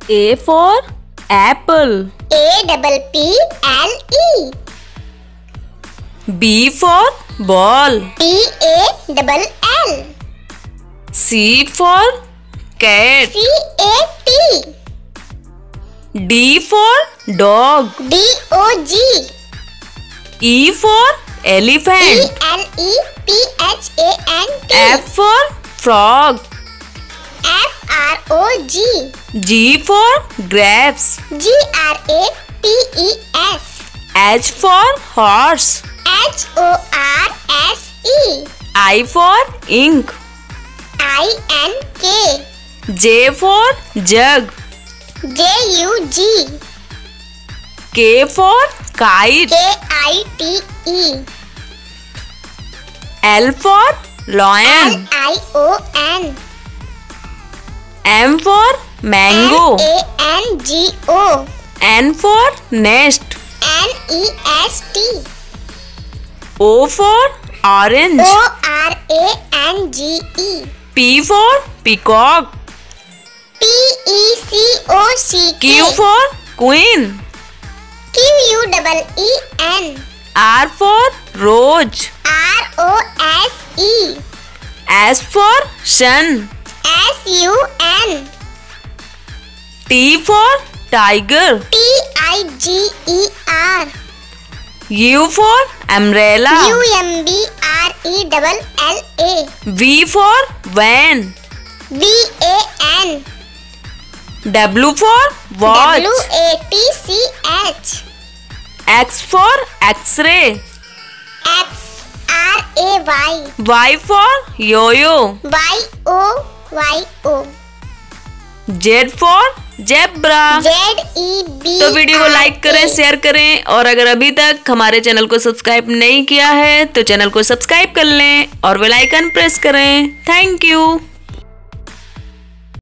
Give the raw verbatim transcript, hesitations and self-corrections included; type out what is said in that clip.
A for apple. A double P L E. B for ball. B A double L. C for cat. C A T. D for dog. D O G. E for E elephant. L E P H A N T. F for frog. F R O G. G for grapes. G R A P E S. H for horse. H O R S E. I for ink. I N K. J for jug. J U G. K for kite. K I T E. L for L lion. I O N. M for mango. N A N G O. N for nest. N E S T. O for orange. O R A N G E. P for peacock. P E C O C K. Q for queen. Q U double E N. R for rose. R O S E. S for sun. S U N. T for tiger. T I G E R. U for umbrella. U M B R E double L A. V for van. V A N. W for watch. W A T C H. X for x-ray. X R A Y. Y for yo-yo. Y O Y O. Z for zebra. Z E B. तो video को like करें, share करें और अगर अभी तक हमारे channel को सब्सक्राइब नहीं किया है तो चैनल को सब्सक्राइब कर लें और बेल आइकन प्रेस करें। Thank you.